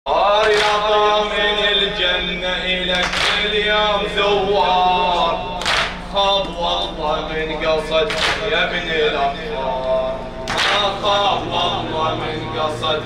يا ضامن الجنة إلك اليوم زوار، خاب والله من قصد يا ابن الأطفال، ما خاب والله من قصد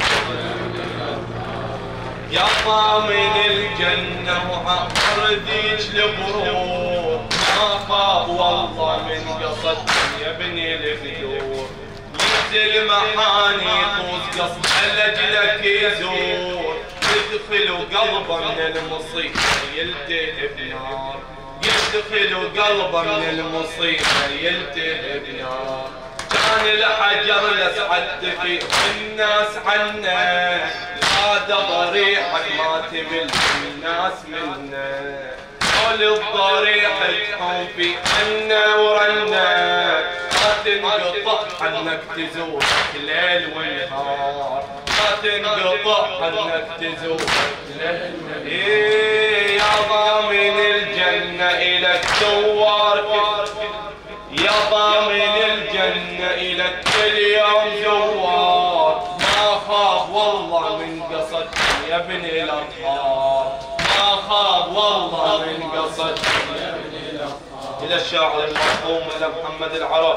يا ضامن الجنة وعطر ذيك البرور، ما خاب والله من قصد يا ابن الخيور، ينزل محاني طوز قصد لأجلك يزور، يدخل قلبه من المصيبة يلتهب نار، يدخل قلبه من المصيبة يلتهب نار، كان الحجر لسعدت فيه الناس عنه، هذا ضريحك ما تمل الناس منه، قول الضريح تحوم في عنا ورنا، ما تنقطع عنك تزورك ليل ونهار، ما تنقطع عنك تزورك ليل ونهار. يا ضامن الجنة إلك زوار، يا ضامن الجنة إلك كل يوم زوار، ما خاب والله من قصد يا ابن الأطهار، ما خاب والله من قصد يا ابن الأطهار. إلى الشاعر المرحوم إلى محمد العرب،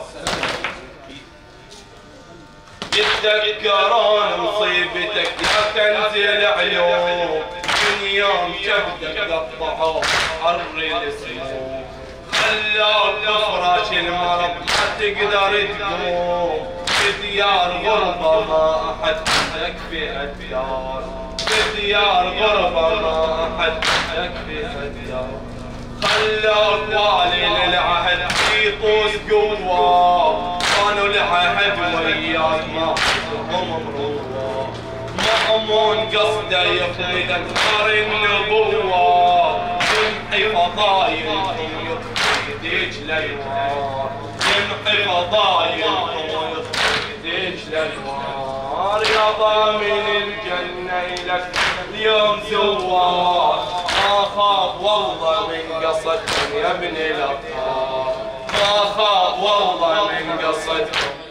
يتذكرون مصيبتك يا كنز العيون، من يوم شبدك قطعوا حر السموم، خلاك بفراش المرض ما تقدر تقوم، بديار غربة ما أحد لك فيها الدار، بديار غربة ما أحد لك فيها الدار، خلاك والي للعهد في طوس قوة، كانوا العهد وياك ما هم مروة، مأمون قصده يخلدك نار النبوة، يمحي فضايلكم يطفي ديج الأنوار، يمحي فضايلكم ويطفي ديج الأنوار. يا ضامن الجنة إلك اليوم زوار، ما خاب والله من قصدكم يا ابن الأطهار، ما خاب والله من قصدكم.